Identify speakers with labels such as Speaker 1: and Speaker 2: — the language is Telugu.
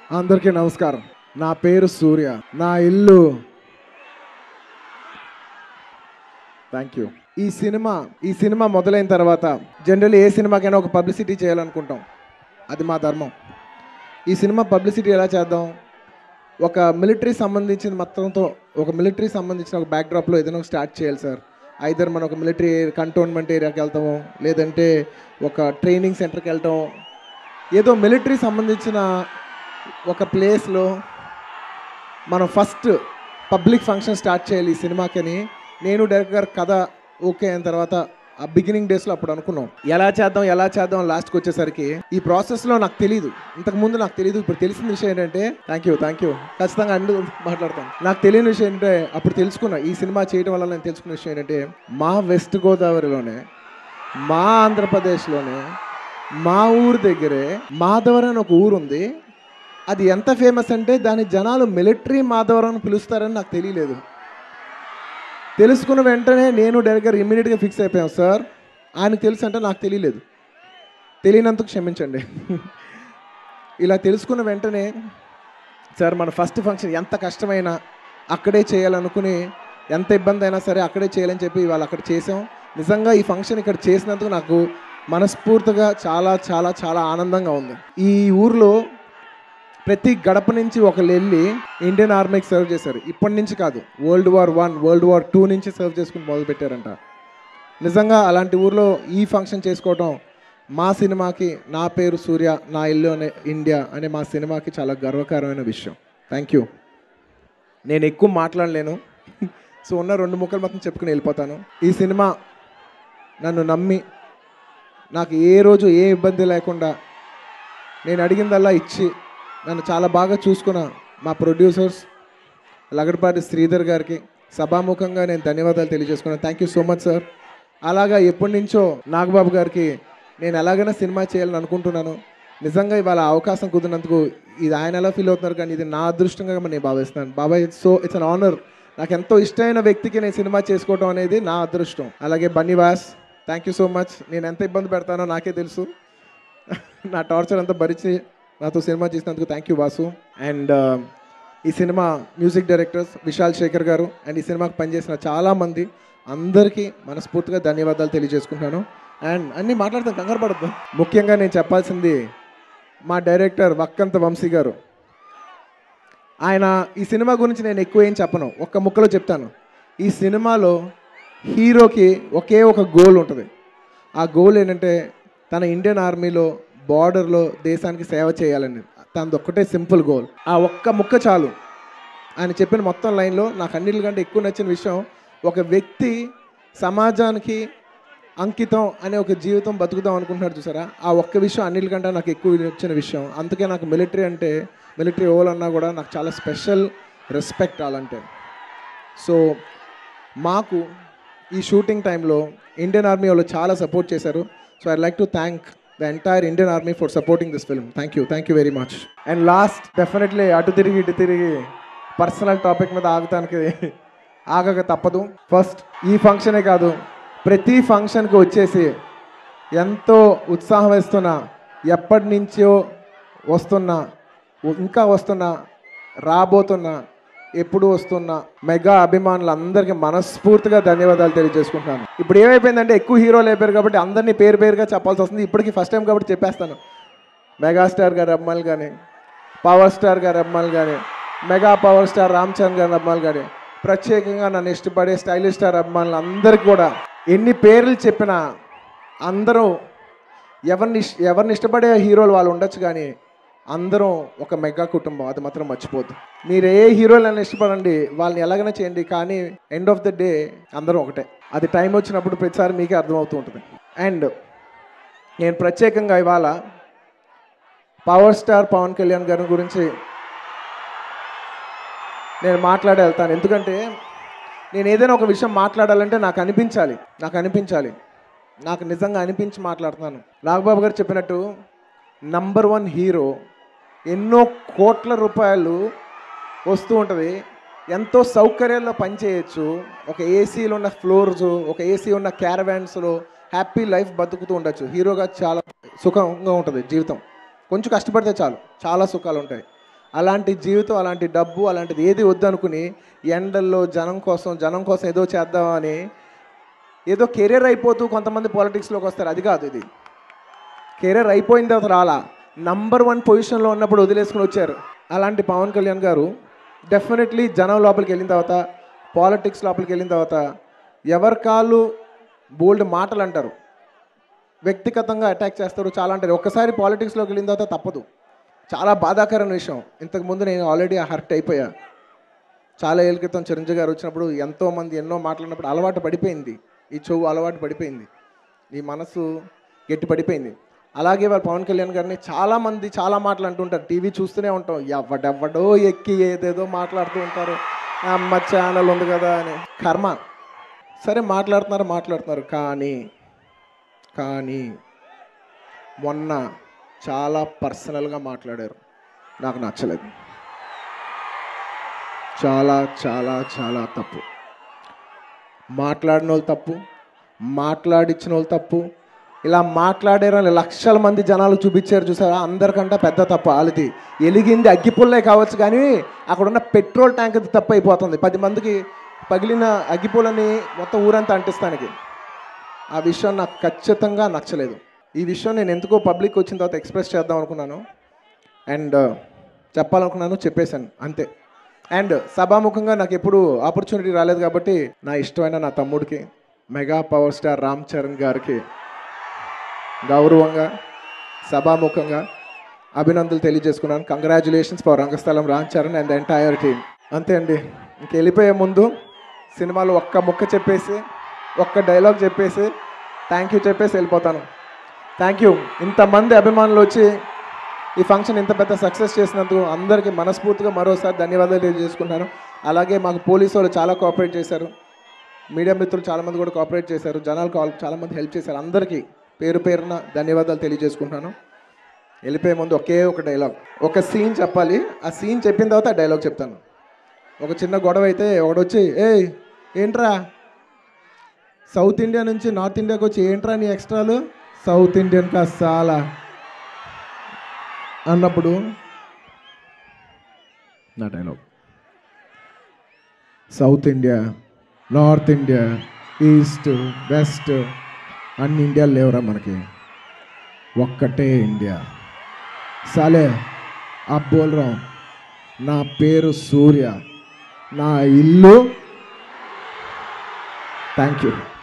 Speaker 1: అందరికీ నమస్కారం. నా పేరు సూర్య. నా ఇల్లు. Thank you. ఈ సినిమా మొదలైన తర్వాత జనరల్లీ ఏ సినిమాకైనా ఒక పబ్లిసిటీ చేయాలనుకుంటాం. అది మా ధర్మం. ఈ సినిమా పబ్లిసిటీ ఎలా చేద్దాం? ఒక మిలిటరీ సంబంధించిన ఒక బ్యాక్డ్రాప్లో ఏదైనా స్టార్ట్ చేయాలి సార్. ఐదర్ మనం ఒక మిలిటరీ కంటోన్మెంట్ ఏరియాకి వెళ్తాము, లేదంటే ఒక ట్రైనింగ్ సెంటర్కి వెళ్తాం. ఏదో మిలిటరీ సంబంధించిన ఒక ప్లేస్లో మనం ఫస్ట్ పబ్లిక్ ఫంక్షన్ స్టార్ట్ చేయాలి ఈ సినిమాకని నేను డైరెక్టర్ గారు కథ ఓకే అయిన తర్వాత ఆ బిగినింగ్ డేస్లో అప్పుడు అనుకున్నాం. ఎలా చేద్దాం లాస్ట్కి వచ్చేసరికి ఈ ప్రాసెస్లో నాకు తెలియదు. ఇంతకుముందు నాకు తెలియదు. ఇప్పుడు తెలిసిన విషయం ఏంటంటే థ్యాంక్ యూ ఖచ్చితంగా అన్ని మాట్లాడతాను. నాకు తెలియని విషయం ఏంటంటే అప్పుడు తెలుసుకున్నా, ఈ సినిమా చేయడం వల్ల నేను తెలుసుకున్న విషయం ఏంటంటే మా వెస్ట్ గోదావరిలోనే, మా ఆంధ్రప్రదేశ్లోనే, మా ఊరు దగ్గరే మాధవరం అని ఒక ఊరు ఉంది. అది ఎంత ఫేమస్ అంటే దాని జనాలు మిలిటరీ మాధవరం అని పిలుస్తారని నాకు తెలియలేదు. తెలుసుకున్న వెంటనే నేను డైరెక్టర్ ఇమ్మీడియట్గా ఫిక్స్ అయిపోయాం. సార్ ఆయనకు తెలుసు అంటే నాకు తెలియలేదు, తెలియనందుకు క్షమించండి. ఇలా తెలుసుకున్న వెంటనే సార్ మన ఫస్ట్ ఫంక్షన్ ఎంత కష్టమైనా అక్కడే చేయాలనుకుని, ఎంత ఇబ్బంది అయినా సరే అక్కడే చేయాలని చెప్పి ఇవాళ అక్కడ చేసాం. నిజంగా ఈ ఫంక్షన్ ఇక్కడ చేసినందుకు నాకు మనస్ఫూర్తిగా చాలా చాలా చాలా ఆనందంగా ఉంది. ఈ ఊర్లో ప్రతి గడప నుంచి ఒకళ్ళు వెళ్ళి ఇండియన్ ఆర్మీకి సర్వ్ చేశారు. ఇప్పటి నుంచి కాదు, World War I, World War II నుంచి సర్వ్ చేసుకుని మొదలుపెట్టారంట. నిజంగా అలాంటి ఊర్లో ఈ ఫంక్షన్ చేసుకోవడం మా సినిమాకి, నా పేరు సూర్య నా ఇల్లు అనే ఇండియా అనే మా సినిమాకి చాలా గర్వకారమైన విషయం. Thank you. నేను ఎక్కువ మాట్లాడలేను, సో ఉన్న 2 ముక్కలు మాత్రం చెప్పుకుని వెళ్ళిపోతాను. ఈ సినిమా నన్ను నమ్మి నాకు ఏ రోజు ఏ ఇబ్బంది లేకుండా నేను అడిగిందల్లా ఇచ్చి నన్ను చాలా బాగా చూసుకున్న మా ప్రొడ్యూసర్స్ లగడపాటి శ్రీధర్ గారికి సభాముఖంగా నేను ధన్యవాదాలు తెలియజేసుకున్నాను. Thank you so much sir. అలాగా ఎప్పటి నుంచో నాగబాబు గారికి నేను ఎలాగైనా సినిమా చేయాలని అనుకుంటున్నాను. నిజంగా ఇవాళ అవకాశం కుదిరినందుకు ఇది ఆయన ఎలా ఫీల్ అవుతున్నారు కానీ ఇది నా అదృష్టంగా నేను భావిస్తాను. బాబాయ్ ఇట్స్ అన్ ఆనర్. నాకు ఎంతో ఇష్టమైన వ్యక్తికి నేను సినిమా చేసుకోవడం అనేది నా అదృష్టం. అలాగే Bunny Vas, thank you so much. నేను ఎంత ఇబ్బంది పెడతానో నాకే తెలుసు. నా టార్చర్ అంతా భరించి నాతో సినిమా చేసినందుకు థ్యాంక్ యూ వాసు. అండ్ ఈ cinema music directors Vishal Shekhar గారు అండ్ ఈ సినిమాకి పనిచేసిన చాలామంది అందరికీ మనస్ఫూర్తిగా ధన్యవాదాలు తెలియజేసుకుంటున్నాను. అండ్ అన్నీ మాట్లాడతాను, కంగారు పడద్దు. ముఖ్యంగా నేను చెప్పాల్సింది మా డైరెక్టర్ వక్కంత వంశీ గారు. ఆయన ఈ సినిమా గురించి నేను ఎక్కువ ఏం చెప్పను, ఒక్క ముక్కలో చెప్తాను. ఈ సినిమాలో హీరోకి ఒకే ఒక గోల్ ఉంటుంది. ఆ గోల్ ఏంటంటే తన ఇండియన్ ఆర్మీలో బార్డర్లో దేశానికి సేవ చేయాలని. తనది ఒక్కటే సింపుల్ గోల్. ఆ ఒక్క ముక్క చాలు. ఆయన చెప్పిన మొత్తం లైన్లో నాకు అన్నిటికంటే ఎక్కువ నచ్చిన విషయం, ఒక వ్యక్తి సమాజానికి అంకితం అనే ఒక జీవితం బతుకుదాం అనుకుంటున్నాడు చూసారా, ఆ ఒక్క విషయం అన్నిటికంటే నాకు ఎక్కువ నచ్చిన విషయం. అందుకే నాకు మిలిటరీ ఓల్ అన్నా కూడా నాకు చాలా స్పెషల్ రెస్పెక్ట్ అలాంటే. సో మాకు ఈ షూటింగ్ టైంలో ఇండియన్ ఆర్మీ వాళ్ళు చాలా సపోర్ట్ చేశారు. So I like to thank the entire Indian Army for supporting this film. Thank you very much. And last, definitely అటు తిరిగి ఇటు తిరిగి పర్సనల్ టాపిక్ మీద ఆగక తప్పదు. ఫస్ట్ ఈ ఫంక్షనే కాదు, ప్రతి ఫంక్షన్కి వచ్చేసి ఎంతో ఉత్సాహం వేస్తున్న, ఎప్పటి నుంచో ఇంకా వస్తున్న, రాబోతున్న, ఎప్పుడు వస్తున్న మెగా అభిమానులందరికీ మనస్ఫూర్తిగా ధన్యవాదాలు తెలియజేసుకుంటున్నాను. ఇప్పుడు ఏమైపోయిందంటే ఎక్కువ హీరోలు అయిపోయారు కాబట్టి అందరినీ పేరుగా చెప్పాల్సి వస్తుంది. ఇప్పటికీ ఫస్ట్ టైం కాబట్టి చెప్పేస్తాను. మెగాస్టార్ గారి అమ్మాయిలు కానీ, పవర్ స్టార్ గారి అమ్మాయిలు కానీ, mega power star Ram Charan గారి అమ్మాయిలు కానీ, ప్రత్యేకంగా నన్ను ఇష్టపడే స్టైలిష్ స్టార్ అమ్మాయిలు అందరికీ కూడా ఎన్ని పేర్లు చెప్పినా అందరూ ఎవరిని ఇష్టపడే హీరోలు వాళ్ళు ఉండొచ్చు కానీ అందరం ఒక మెగా కుటుంబం, అది మాత్రం మర్చిపోద్దు. మీరు ఏ హీరోలను ఇష్టపడండి, వాళ్ళని ఎలాగైనా చేయండి, కానీ ఎండ్ ఆఫ్ ద డే అందరం ఒకటే. అది టైం వచ్చినప్పుడు ప్రతిసారి మీకే అర్థమవుతూ ఉంటుంది. అండ్ నేను ప్రత్యేకంగా ఇవాళ పవర్ స్టార్ పవన్ కళ్యాణ్ గారి గురించి నేను మాట్లాడి వెళ్తాను. ఎందుకంటే నేను ఏదైనా ఒక విషయం మాట్లాడాలంటే నాకు అనిపించాలి, నాకు నిజంగా అనిపించి మాట్లాడుతున్నాను. నాగబాబు గారు చెప్పినట్టు నంబర్ 1 హీరో, ఎన్నో కోట్ల రూపాయలు వస్తూ ఉంటుంది, ఎంతో సౌకర్యాల్లో పనిచేయచ్చు, ఒక ఏసీలో ఉన్న ఫ్లోర్స్, ఒక ఏసీ ఉన్న క్యారవాన్స్లో హ్యాపీ లైఫ్ బతుకుతూ ఉండొచ్చు. హీరోగా చాలా సుఖంగా ఉంటుంది జీవితం. కొంచెం కష్టపడితే చాలు, చాలా సుఖాలు ఉంటాయి. అలాంటి జీవితం, అలాంటి డబ్బు, అలాంటిది ఏది వద్దనుకుని ఎండల్లో జనం కోసం ఏదో చేద్దామని ఏదో కెరీర్ అయిపోతూ కొంతమంది పాలిటిక్స్లోకి వస్తారు. అది కాదు, ఇది కెరీర్ అయిపోయిన తర్వాత రాలా, నంబర్ 1 పొజిషన్లో ఉన్నప్పుడు వదిలేసుకుని వచ్చారు. అలాంటి పవన్ కళ్యాణ్ గారు డెఫినెట్లీ జనం లోపలికి వెళ్ళిన తర్వాత, పాలిటిక్స్ లోపలికి వెళ్ళిన తర్వాత ఎవరి కాళ్ళు బోల్డ్ మాటలు అంటారు, వ్యక్తిగతంగా అటాక్ చేస్తారు, చాలా అంటారు. ఒక్కసారి పాలిటిక్స్లోకి వెళ్ళిన తర్వాత తప్పదు. చాలా బాధాకరమైన విషయం. ఇంతకుముందు నేను ఆల్రెడీ హర్ట్ అయిపోయా. చాలా ఏళ్ళ క్రితం చిరంజీవి గారు వచ్చినప్పుడు ఎంతోమంది ఎన్నో మాట్లాడినప్పుడు అలవాటు పడిపోయింది, ఈ చెవు అలవాటు పడిపోయింది, ఈ మనసు గట్టి పడిపోయింది. అలాగే వాళ్ళు పవన్ కళ్యాణ్ గారిని చాలామంది చాలా మాటలు అంటుంటారు. టీవీ చూస్తూనే ఉంటాం, ఎవడెవ్వడో ఎక్కి ఏదేదో మాట్లాడుతూ ఉంటారు, అమ్మ ఛానల్ ఉంది కదా అని. కర్మ. సరే మాట్లాడుతున్నారు, కానీ మొన్న చాలా పర్సనల్గా మాట్లాడారు, నాకు నచ్చలేదు. చాలా చాలా చాలా తప్పు. మాట్లాడిన వాళ్ళు తప్పు, మాట్లాడించిన వాళ్ళు తప్పు, ఇలా మాట్లాడారని లక్షల మంది జనాలు చూపించారు చూసారా, అందరికంటే పెద్ద తప్పు వాళ్ళది. ఎలిగింది అగ్గిపుల్లే కావచ్చు, కానీ అక్కడ ఉన్న పెట్రోల్ ట్యాంక్ తప్పు అయిపోతుంది. 10 మందికి పగిలిన అగ్గిపుల్లని మొత్తం ఊరంతా అంటిస్తానికి. ఆ విషయం నాకు ఖచ్చితంగా నచ్చలేదు. ఈ విషయం నేను ఎందుకో పబ్లిక్ వచ్చిన తర్వాత ఎక్స్ప్రెస్ చేద్దాం అనుకున్నాను, అండ్ చెప్పాలనుకున్నాను, చెప్పేశాను అంతే. అండ్ సభాముఖంగా నాకు ఎప్పుడు ఆపర్చునిటీ రాలేదు కాబట్టి నా ఇష్టమైన నా తమ్ముడికి, mega power star Ram Charan గారికి గౌరవంగా సభాముఖంగా అభినందనలు తెలియజేసుకున్నాను. Congratulations for Rangasthalam Ram Charan and the entire team. అంతే అండి. ఇంక వెళ్ళిపోయే ముందు సినిమాలో ఒక్క ముక్క చెప్పేసి, ఒక్క డైలాగ్ చెప్పేసి థ్యాంక్ యూ చెప్పేసి వెళ్ళిపోతాను. Thank you. ఇంతమంది అభిమానులు వచ్చి ఈ ఫంక్షన్ ఇంత పెద్ద సక్సెస్ చేసినందుకు అందరికీ మనస్ఫూర్తిగా మరోసారి ధన్యవాదాలు తెలియజేసుకుంటాను. అలాగే మాకు పోలీసు వాళ్ళు చాలా కోఆపరేట్ చేశారు, మీడియా మిత్రులు చాలామంది కూడా కోఆపరేట్ చేశారు, జనాలు చాలామంది హెల్ప్ చేశారు. అందరికీ పేరు పేరున ధన్యవాదాలు తెలియజేసుకుంటాను. వెళ్ళిపోయే ముందు ఒకే ఒక డైలాగ్, ఒక సీన్ చెప్పాలి. ఆ సీన్ చెప్పిన తర్వాత ఆ డైలాగ్ చెప్తాను. ఒక చిన్న గొడవ అయితే ఒకడొచ్చి, ఏయ్ ఏంట్రా సౌత్ ఇండియా నుంచి నార్త్ ఇండియాకి వచ్చి ఏంట్రా నీ ఎక్స్ట్రాలు, సౌత్ ఇండియన్ కా సాలా అన్నప్పుడు నా dialogue, South India, North India, East, West అన్ని ఇండియాలు లేవురా మనకి, ఒక్కటే ఇండియా. సాలే అబ్ బోల్ రా, నా పేరు సూర్య, నా ఇల్లు. Thank you.